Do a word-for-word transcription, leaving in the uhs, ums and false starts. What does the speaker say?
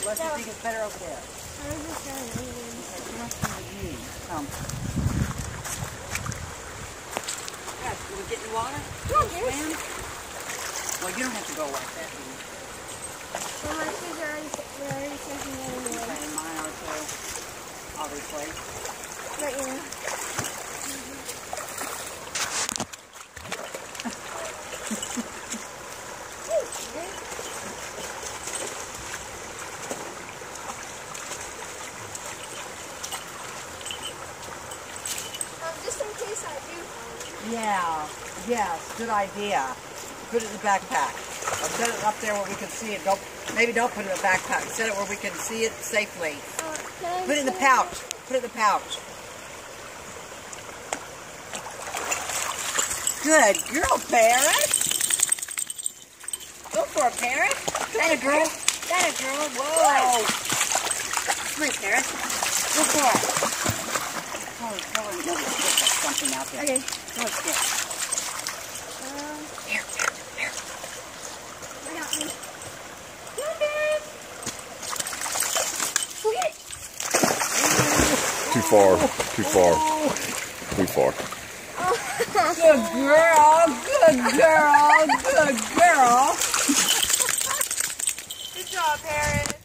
Unless you think it's better over there. I'm just trying to leave. Okay, come on with me. Come. Yeah, will we get in the water? Yeah, swim? Well, you don't have to go like that, do you? Well, my shoes are already, they're already soaking in anyway. Okay, mine are too, obviously. But, you know. Just in case I do. Yeah, yes, good idea. Put it in the backpack. Or set it up there where we can see it. Don't, maybe don't put it in the backpack. Set it where we can see it safely. Uh, can I Put it in the put pouch. Put it in the pouch. Good girl, Parrot. Go for it, Parrot. That a girl. That a girl. Whoa. Come here, Parrot. Go for it. Oh, go and go and stick or something out there. Okay. Go and stick. Um, Here, here, here. I got me. Come on, Dad. Go get it. Too far. Too far. Too far. Good girl. Good girl. Good girl. Good job, Parrot.